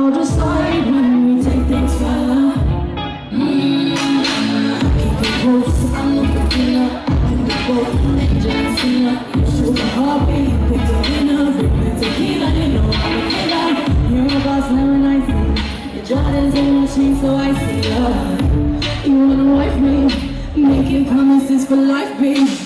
I'll decide when we take things further. Keep it close, I'm looking thinner. Keep it both, angel and sinner. Shoot the heartbeat, pick the winner. Bring the tequila, you know I'm a killer. You're a boss, never nice. Your Jordans and your chains so icy. You wanna wife me, making promises for life, babe.